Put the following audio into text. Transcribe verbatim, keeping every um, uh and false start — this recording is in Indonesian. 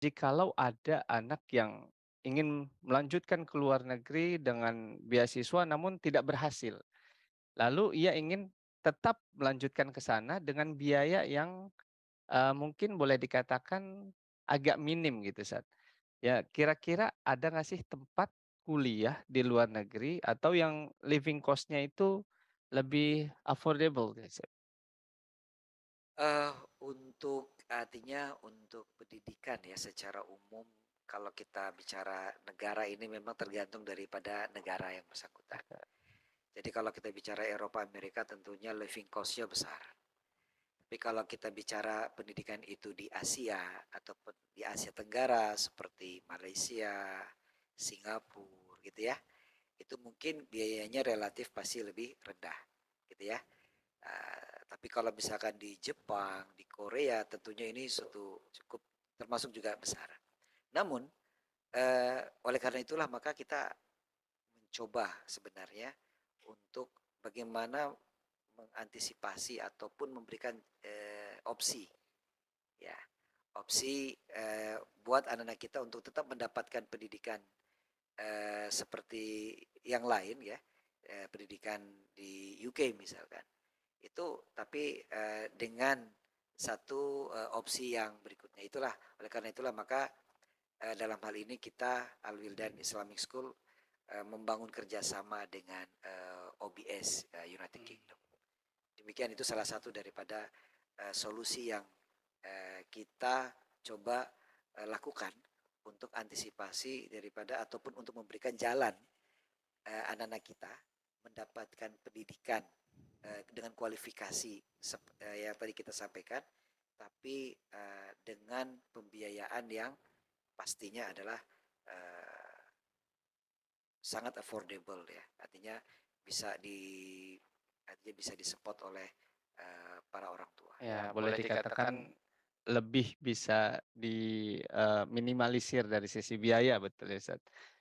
Jikalau ada anak yang ingin melanjutkan ke luar negeri dengan beasiswa namun tidak berhasil, lalu ia ingin tetap melanjutkan ke sana dengan biaya yang, eee, mungkin boleh dikatakan agak minim gitu, Sat. Ya, kira-kira ada nggak sih tempat kuliah di luar negeri atau yang living cost-nya itu lebih affordable gitu, Sat? Eee, untuk artinya untuk pendidikan ya secara umum kalau kita bicara negara ini memang tergantung daripada negara yang bersangkutan. Jadi kalau kita bicara Eropa, Amerika tentunya living cost-nya besar. Tapi kalau kita bicara pendidikan itu di Asia ataupun di Asia Tenggara seperti Malaysia, Singapura gitu ya, itu mungkin biayanya relatif pasti lebih rendah gitu ya. Uh, tapi kalau misalkan di Jepang, di Korea, tentunya ini suatu cukup termasuk juga besar. Namun, uh, oleh karena itulah maka kita mencoba sebenarnya untuk bagaimana mengantisipasi ataupun memberikan uh, opsi, ya, opsi uh, buat anak-anak kita untuk tetap mendapatkan pendidikan uh, seperti yang lain ya, uh, pendidikan di U K misalkan itu tapi uh, dengan satu uh, opsi yang berikutnya itulah oleh karena itulah maka uh, dalam hal ini kita Al Wildan Islamic School uh, membangun kerjasama dengan uh, O B S uh, United Kingdom. Demikian itu salah satu daripada uh, solusi yang uh, kita coba uh, lakukan untuk antisipasi daripada ataupun untuk memberikan jalan uh, anak-anak kita mendapatkan pendidikan uh, dengan kualifikasi uh, yang tadi kita sampaikan, tapi uh, dengan pembiayaan yang pastinya adalah uh, sangat affordable ya, artinya bisa di artinya bisa disupport oleh uh, para orang tua. Ya, boleh dikatakan lebih bisa di, eee, minimalisir dari sisi biaya, betul ya, Sat?